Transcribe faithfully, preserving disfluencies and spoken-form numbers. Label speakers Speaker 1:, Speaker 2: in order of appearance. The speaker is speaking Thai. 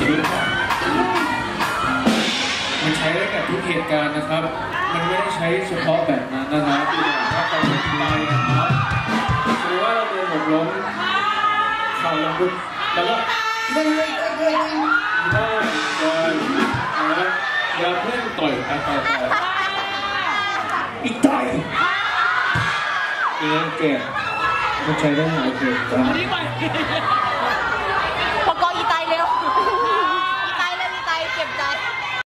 Speaker 1: มันใช้ได้กับทุกเหตุการณ์นะครับมันไม่ได้ใช้เฉพาะแบบนั้นนะครับถ้าเราเป็นไปนะครับหรือว่าเราเดินหกล้มเข่าลงปุ๊บแล้วก็ได้ได้ได้ได้นะอย่าเพิ่งต่อยต่อยต่อยอีกต่อยเออเก่งมันใช้ได้หลายเหตุการณ์
Speaker 2: พอกออีไตเร็วอีไตเร็วอีไตเจ็บใจ